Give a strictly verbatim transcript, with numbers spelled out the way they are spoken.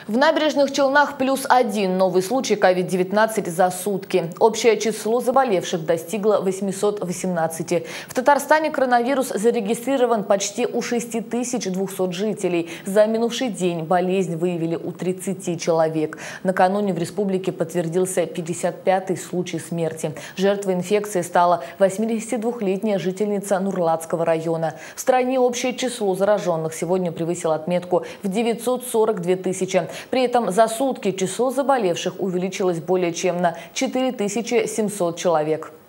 В Набережных Челнах плюс один новый случай ковид девятнадцать за сутки. Общее число заболевших достигло восьмисот восемнадцати. В Татарстане коронавирус зарегистрирован почти у шести тысяч двухсот жителей. За минувший день болезнь выявили у тридцати человек. Накануне в республике подтвердился пятьдесят пятый случай смерти. Жертвой инфекции стала восьмидесятидвухлетняя жительница Нурлатского района. В стране общее число зараженных сегодня превысило отметку в девятьсот сорок две тысячи. При этом за сутки число заболевших увеличилось более чем на четыре тысячи семьсот человек.